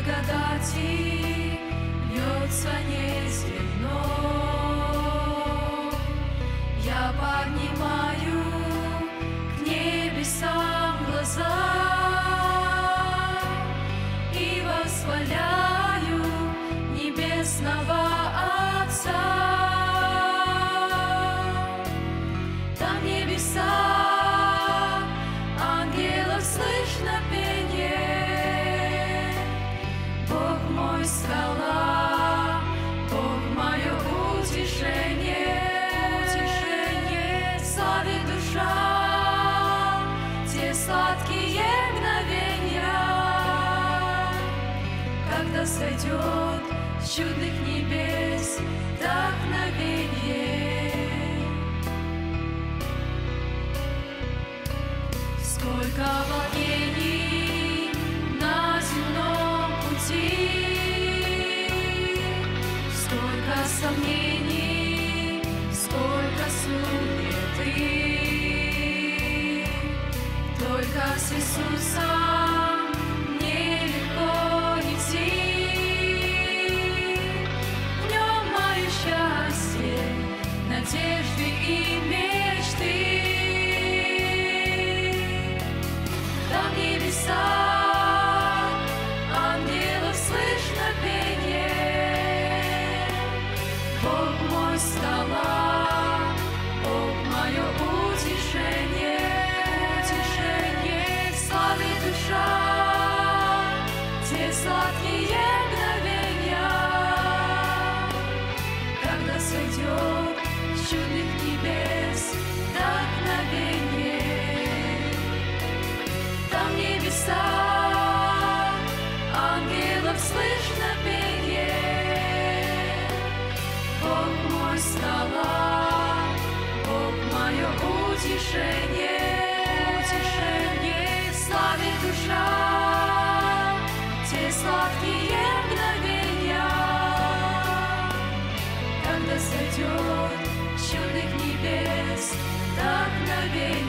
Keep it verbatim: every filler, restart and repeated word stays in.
благодати льется неземной. Я поднимаю к небесам глаза и восхваляю небесного Отца. Там небеса, ангелов слышно пение. Бог мой скала, Бог мое утешение, утешение, славит душа те сладкие мгновения, когда сойдет с чудных небес вдохновение. Сколько волнений на земном пути, сколько сомнений, сколько суеты. Только с Иисусом мне легко идти. В нем мое счастье, надежды и мечты. Там небеса, ангелов слышно пение. Бог мой скала, Бог мое утешение, утешение, славит душа те сладкие мгновения, когда сойдет с чудных небес вдохновение. Там небеса, ангелов слышно пение. Бог мой скала, Бог мое утешение, утешение, славит душа те сладкие мгновения, когда сойдет с чудных небес вдохновение.